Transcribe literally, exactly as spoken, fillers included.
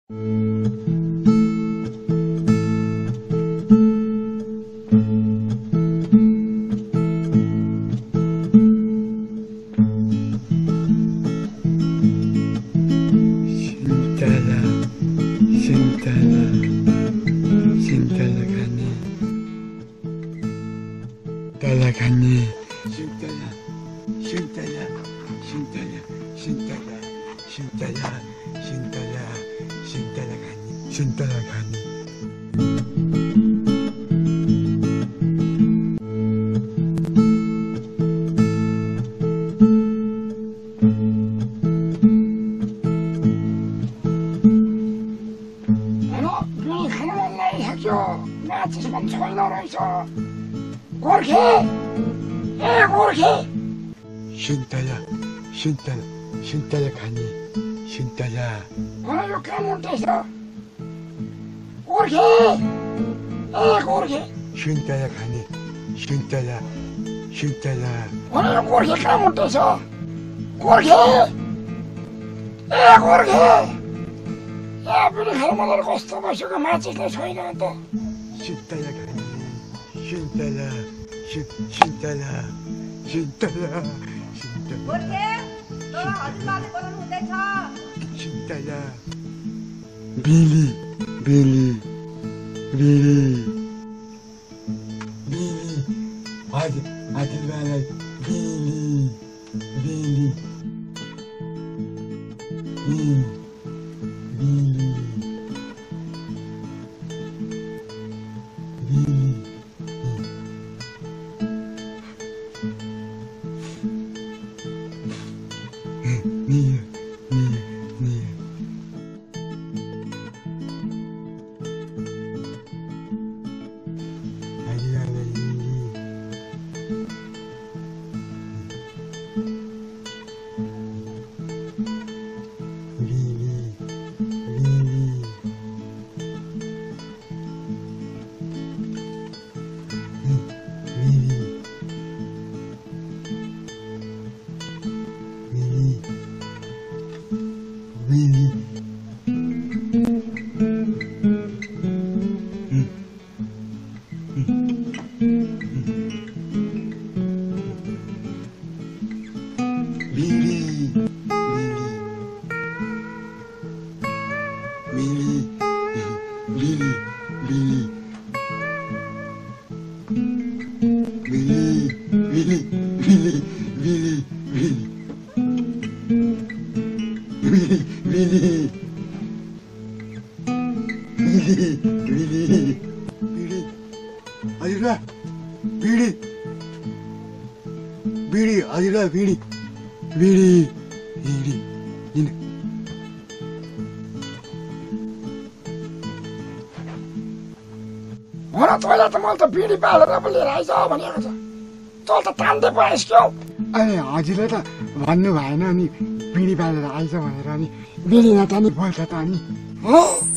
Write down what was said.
Shintala kani, shintala, shintala, shintala, shintala, shintala, shintala, shintala kani, shintala kani. Ano, bini खानु मन लागिसक्यो, माचिस पनि छैन रहेछ। गोर्खे, ए गोर्खे। Shintala, shintala, shintala kani, shintala. मलाई यो काम उल्टैछ। गोर्खे, ए गोर्खे। Shintala kani, shintala, shintala. मलाई यो गोर्खे काम उल्टैछ। गोर्खे, ए गोर्खे। ए बिनी खानु मलाई कस्तो बसेको माचिसले छैन अन्त। Shintala kani, shintala, shintala, shintala, shintala. गोर्खे, तँ हजुरबाले बोलाउनु हुँदैछ। Shintala. Billy, Billy, Billy, Billy. Hadi, hadi bana Billy, Billy, Billy, Billy, Billy. Nia, Nia, Nia. Hadi bana Billy. Billy, Billy. Billy. Billy. Billy. Billy. Billy. Billy. Billy. Billy. Billy. Billy. Billy. Billy, Billy, Billy, Billy, Billy, Adila, Billy, Billy, Adila, Billy, Billy, Billy, Billy. भन तँलाई त मैले त बिडी पालेर पो लिएर आइज भनेको छ। तँ त तान्दै पाइस् क्यौ। अनि हजुरले त भन्नु भएन अनि बिडी बालेर आइज भनेर अनि बिडी नतानी बोल्छ त अनि हो